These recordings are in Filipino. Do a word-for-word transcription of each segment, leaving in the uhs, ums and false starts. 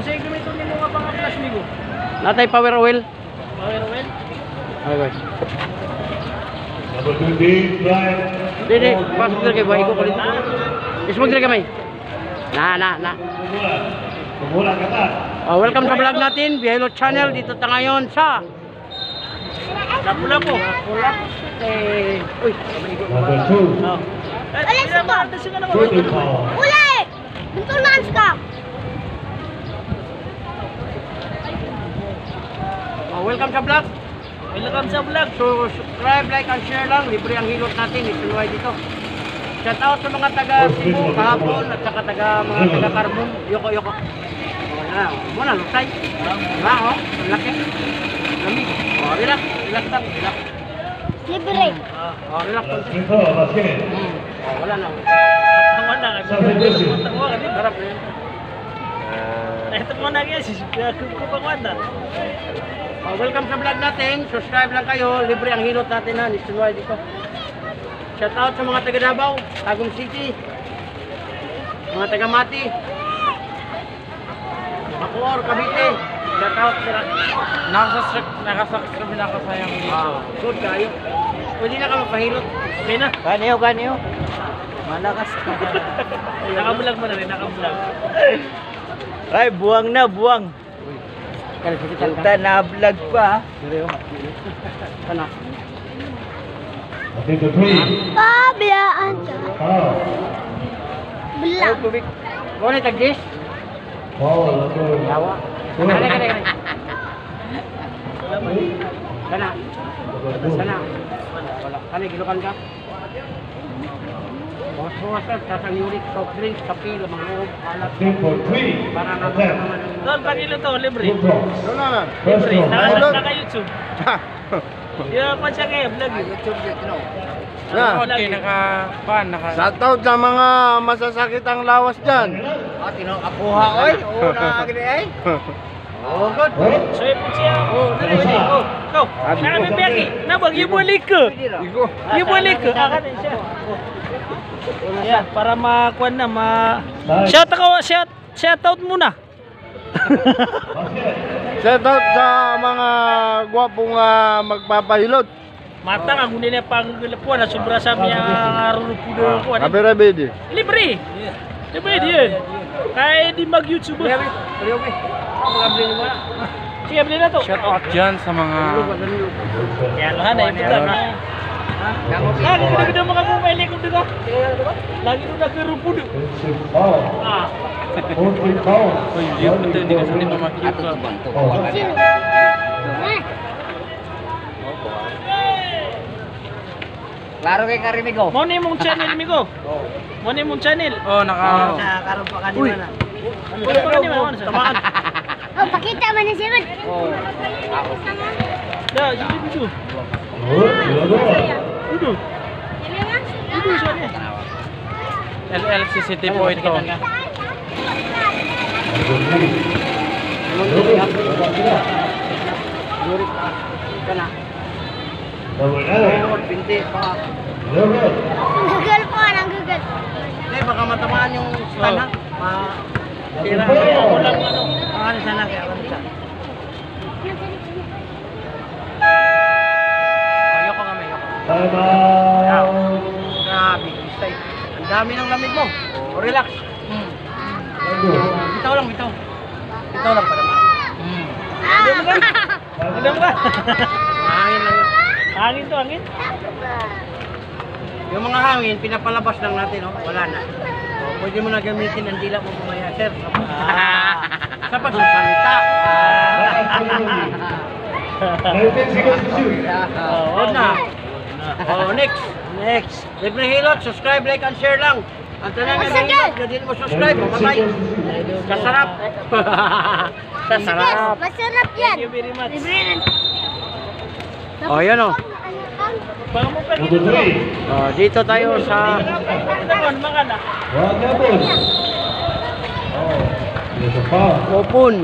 Kasi gamitin mo nga pang flash migo. Natay power oil. Power oil. Okay, guys. Number twenty, Brian. Dede, pasok dito kay bahay ko kulit. Ismog dito kamay. Na, na, na. Kumula ka ta. Oh, welcome sa vlog natin, Bihelo Channel. Dito ta ngayon sa Lapu-lapu. Lapu-Lapu. Eh, uy, Number two, Oh. Alis ito. Jordan Paul. Uli! Bentulan ka. oh, welcome sa vlog. Welcome sa vlog. So, subscribe, like, and share lang. Libre ang hilot natin. Isunuway dito. Shout out sa mga taga Cebu, kahapon, at saka taga mga taga Carbon. Yoko, yoko. Wala, muna, luksay. Diba, oh? Ang laki. Lamig. Oh, relax. Relax lang. Relax. Libre. Oh, relax. Alas cinco, basket. Hmm. Oh, wala na. Tama na. Harap na yun. Ito mo na guys. Kupang-wanda. Oh, welcome sa vlog natin. Subscribe lang kayo. Libre ang hilot natin ha. Isunuway dito. Shout out sa mga taga Davao, Tagum City, mga taga Mati, Bacoor, Cavite. Shout out sila. Nakasubscribe. Nakasubscribe na ako sayang. Ah, good kayo. Pwede na ka magpahilot. Okay na. Ganiyo, ganiyo. Malakas. Nakabulag mo na rin. Nakabulag. Ay, buwang na, buwang. Kaya sige ka. Punta na vlog pa. Kana. Number three, Pabayaan ka. Paul. Belang. Mo ni tagdis? Paul, number Yawa. Kana, kana, kana. Kana. number two. Sana. Wala. Kani gilukan ka? Bukas-bukas ka, sasang ulit, soft drinks, kape, lamang loob, alat. Number three, Para na Attack. naman. Doon, pag-ilo to. Libre. Good toss. First Libre. round. Naka- Naka-YouTube. Yung pa siya kayo. Vlog. Na, Okay, naka... pan, naka... Shoutout sa mga masasakit ang lawas dyan. Akuha, oy. Oo, nakagini ay. Oh, good. Oh, So, ipon siya. Oh, nari, nari. Oh, go. Nakabibiyaki. Nabag, yung balik ko. Igo. Yung balik ko. Akanin siya. Yan, para makuan na, ma... Shout ako, shout, shout out muna. basket. Shoutout sa mga gwapong uh, magpapahilot. Matang ang gunin niya pang gulapuan na sobra sa mga rurupudo ko. Rabi-rabi. Libre. Libre din. Kaya di mag-YouTube. Kuya, kuya, kuya. Mga blin mo na. Sige, bili na to. Shout out dyan sa mga... Yan, lahat na yung na. Lagi ko na mga bumili ko dito. Lagi ko nagrupudo. Offensive foul. Ah. fourteen foul. Uy, hindi ko ito, hindi kasi nito makita. Oh, Klaro kay Karimigo. Mo ni mong channel migo. Mo ni mong channel. Oh, naka... Karon pa kanina na. Ano pa kanina mo? Tamaan. Oh, pakita mo na siya. Oh. Da, jadi bidu. good. Good. Bidu. Bidu siya niya. L L C City po ito. Number three. Lurik ka. Kana. Number nine. Lord, binti pa. Number. Ang gugal po, ang gugal. Hindi, baka matamaan yung stand ha. Ma... Sira. Four. Walang ano. Ano sana kaya ano siya. Ayoko nga may ayoko. Time out. Grabe, stay. Ang dami ng lamig mo. O relax. Hmm. Bitaw lang, bitaw. Bitaw lang para ma. Hmm. Ano ba? Ano ba? Hangin lang yun. Hangin to, hangin. Yung mga hangin, pinapalabas lang natin, oh. Wala na. So, pwede mo na gamitin ang dila mo kumaya, sir. Sa pagsasalita. nineteen seconds to shoot. Oh, na. Oh, next. Next. Libre hilot, subscribe, like, and share lang. Ang tanang nga Masakit. hilot, kung di mo subscribe, mamatay. Kasarap. Kasarap. Masarap yan. Thank you very much. Libre na. Oh, yan oh. Baka mo pa Number three. Oh, dito tayo sa Naman, mga na. One double. Oh, there's a foul. Open.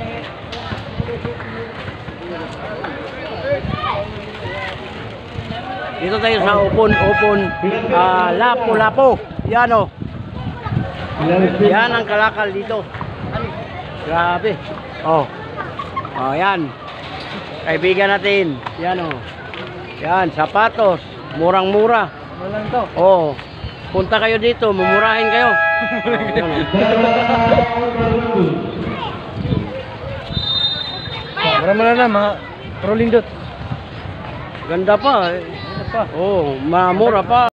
Dito tayo sa Open, Open. Ah, Lapu-Lapu. Yan oh. Yan ang kalakal dito. Grabe. Oh. Oh, yan. Kaibigan natin. Yan oh. Yan, sapatos. Murang-mura. Ano lang to? Oh. Punta kayo dito, mumurahin kayo. Oh, yan, oh. Marami na lang mga rolling dot. Ganda pa. Eh. Ano pa? Oh, mamura pa.